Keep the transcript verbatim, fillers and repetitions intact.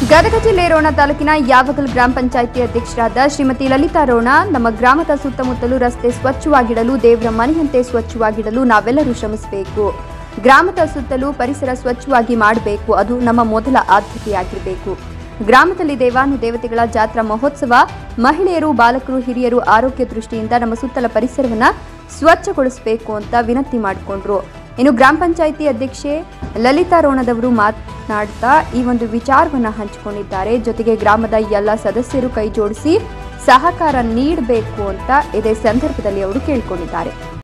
ಗದಗ ಜಿಲ್ಲೆ ರೋಣ ತಾಲೂಕಿನ ಯಾವಗಲ್ ಗ್ರಾಮ ಪಂಚಾಯಿತಿ ಅಧ್ಯಕ್ಷರಾದ ಶ್ರೀಮತಿ ಲಲಿತಾ ರೋಣ, ನಮ್ಮ ಗ್ರಾಮದ ಸುತ್ತಮುತ್ತಲು ರಸ್ತೆ ಸ್ವಚ್ಛವಾಗಿಡಲು, ದೇವರ ಮನೆಯಂತೆ ಸ್ವಚ್ಛವಾಗಿಡಲು ನಾವೆಲ್ಲರೂ ಶ್ರಮಿಸಬೇಕು. ಗ್ರಾಮದ ಸುತ್ತಲೂ ಪರಿಸರ ಸ್ವಚ್ಛವಾಗಿ ಮಾಡಬೇಕು. ಅದು ನಮ್ಮ ಮೊದಲ ಆದ್ಯತೆಯಾಗಿರಬೇಕು. ಗ್ರಾಮದಲ್ಲಿ ದೇವಾನು ದೇವತೆಗಳ ಜಾತ್ರಾ ಮಹೋತ್ಸವ, ಮಹಿಳೆಯರು, ಬಾಲಕರು, ಹಿರಿಯರು ಆರೋಗ್ಯ ದೃಷ್ಟಿಯಿಂದ ನಮ್ಮ ಸುತ್ತಲ ಪರಿಸರವನ್ನು ಸ್ವಚ್ಛಗೊಳಿಸಬೇಕು ಅಂತ ವಿನಂತಿ ಮಾಡಿಕೊಂಡ್ರು. ಇನ್ನು ಗ್ರಾಮ ಪಂಚಾಯಿತಿ ಅಧ್ಯಕ್ಷೆ ಲಲಿತಾ ರೋಣದವರು ಮಾತನಾಡ್ತಾ ಈ ಒಂದು ವಿಚಾರವನ್ನು ಹಂಚಿಕೊಂಡಿದ್ದಾರೆ. ಜೊತೆಗೆ ಗ್ರಾಮದ ಎಲ್ಲ ಸದಸ್ಯರು ಕೈ ಜೋಡಿಸಿ ಸಹಕಾರ ನೀಡಬೇಕು ಅಂತ ಇದೇ ಸಂದರ್ಭದಲ್ಲಿ ಅವರು ಕೇಳಿಕೊಂಡಿದ್ದಾರೆ.